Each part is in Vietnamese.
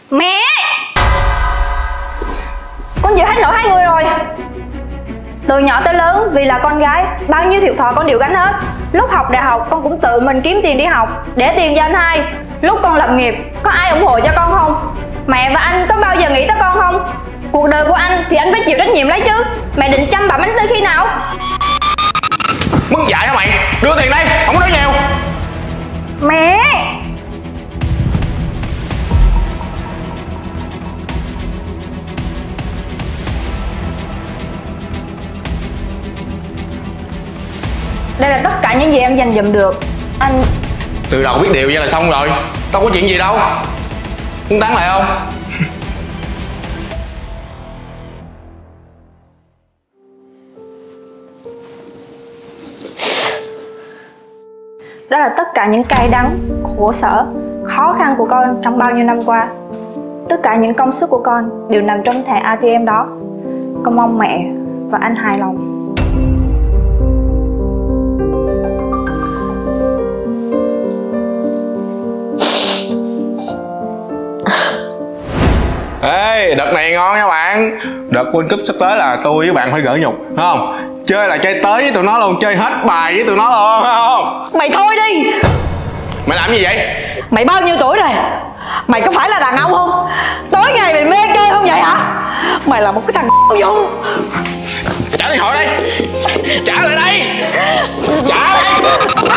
Mẹ! Con chịu hết nổi hai người rồi. Từ nhỏ tới lớn vì là con gái, bao nhiêu thiệt thòi con đều gánh hết. Lúc học đại học con cũng tự mình kiếm tiền đi học để tiền cho anh hai. Lúc con lập nghiệp có ai ủng hộ cho con không? Mẹ và anh có bao giờ nghĩ tới con không? Cuộc đời của anh thì anh phải chịu trách nhiệm lấy chứ. Mẹ định chăm bẵm anh tới khi nào? Mất dạy hả mày? Đưa tiền đây, không có nói nhiều. Mẹ! Đây là tất cả những gì em dành dụm được. Anh... Từ đầu biết điều vậy là xong rồi. Đâu có chuyện gì đâu. Muốn tán lại không? Đó là tất cả những cay đắng, khổ sở, khó khăn của con trong bao nhiêu năm qua. Tất cả những công sức của con đều nằm trong thẻ ATM đó. Con mong mẹ và anh hài lòng. Ê, đợt này ngon nha bạn. Đợt World Cup sắp tới là tôi với bạn phải gỡ nhục, phải không? Chơi là chơi tới với tụi nó luôn, chơi hết bài với tụi nó luôn, phải không? Mày thôi đi! Mày làm gì vậy? Mày bao nhiêu tuổi rồi? Mày có phải là đàn ông không? Tối ngày mày mê chơi không vậy hả? Mày là một cái thằng vô. Trả điện thoại đây! Trả lại đây! Trả đây!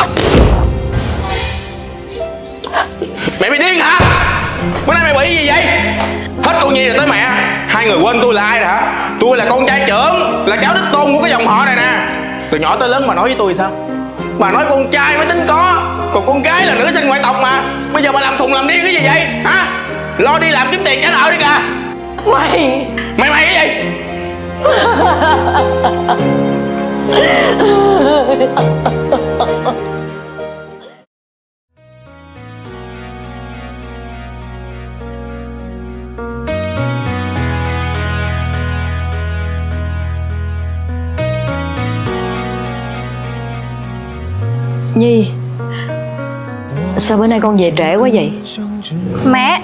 Mày bị điên hả? Bữa nay mày bị gì vậy? Hết cô Nhi rồi tới mẹ. Hai người quên tôi là ai rồi hả? Tôi là con trai trưởng, là cháu đích tôn của cái dòng họ này nè. Từ nhỏ tới lớn mà nói với tôi sao? Bà nói con trai mới tính có, còn con gái là nữ sinh ngoại tộc mà. Bây giờ bà làm thùng làm điên cái gì vậy hả? Lo đi làm kiếm tiền trả nợ đi kìa. Mày cái gì? Nhi, sao bữa nay con về trễ quá vậy? Mẹ!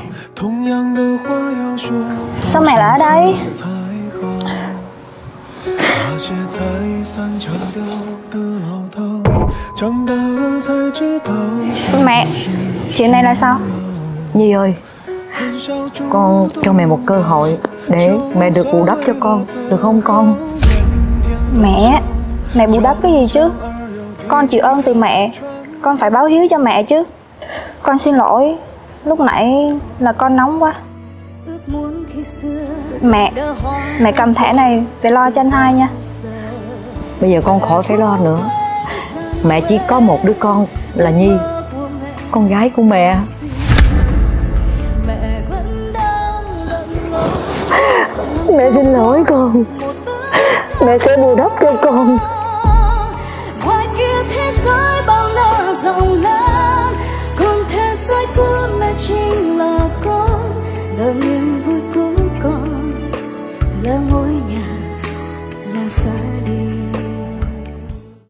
Sao mẹ lại ở đây? Mẹ, chuyện này là sao? Nhi ơi, con cho mẹ một cơ hội để mẹ được bù đắp cho con, được không con? Mẹ bù đắp cái gì chứ? Con chịu ơn từ mẹ, con phải báo hiếu cho mẹ chứ. Con xin lỗi, lúc nãy là con nóng quá. Mẹ cầm thẻ này về lo cho anh hai nha. Bây giờ con khỏi phải lo nữa. Mẹ chỉ có một đứa con là Nhi, con gái của mẹ. Mẹ xin lỗi con. Mẹ sẽ bù đắp cho con.